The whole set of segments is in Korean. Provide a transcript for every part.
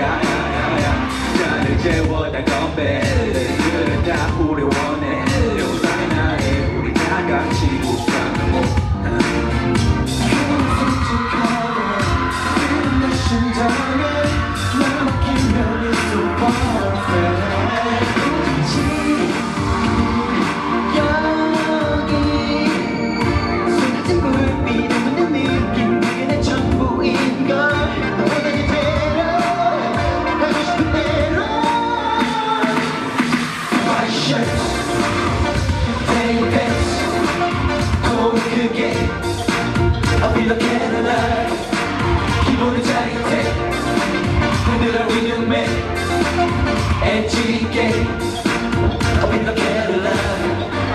야야야야 나를 재워다 건배 그래 다 우리 원해 우상의 나에 우리 다 같이 웃자는 뭐 기본은 짜릿해 흔들어 리듬에 엣지있게 Up in the Cadillac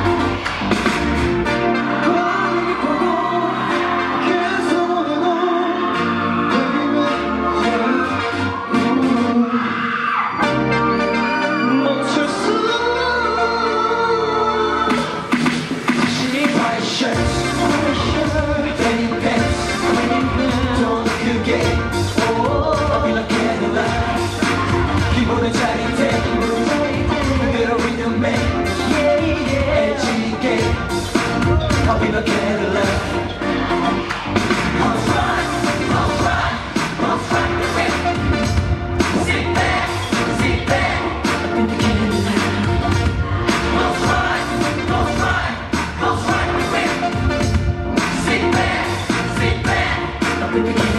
거울을 보고 계속 오고 멈출 수 다시 white shirts denim pants 돈 크게 Up in the Cadillac 기본은 짜릿해 흔들어 리듬에 엣지있게 Up in the Cadillac Sit back,